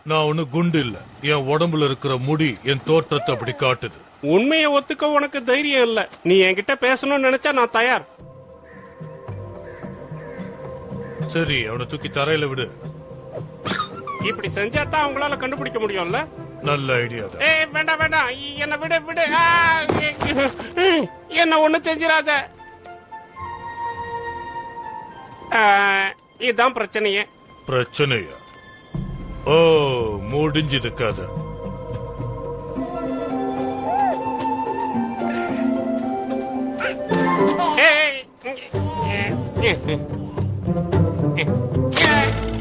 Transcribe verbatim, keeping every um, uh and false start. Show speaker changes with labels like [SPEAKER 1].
[SPEAKER 1] நான் ஒண்ணு குண்டு இல்ல. என் உடம்புல இருக்கிற முடி என் தோற்றத்தை அப்படி காட்டுது.
[SPEAKER 2] உண்மையை ஒத்துக்க உனக்கு தைரியம் இல்ல. நீ என்கிட்ட பேசணும்னு நினைச்சா நான் தயார்.
[SPEAKER 1] சரி, அவனை தூக்கி தரையில விடு.
[SPEAKER 2] இப்படி செஞ்சா தான் உங்களால கண்டுபிடிக்க முடியும்ல.
[SPEAKER 1] நல்ல ஐடியா தான்.
[SPEAKER 2] ஏய் வேண்டாம் வேண்டாம், என்ன விடு விடு. என்ன ஒண்ணு செஞ்சிடாத. இதுதான் பிரச்சனையே.
[SPEAKER 1] பிரச்சனையா? ஓ, முடிஞ்சது கதை.
[SPEAKER 2] ஏய்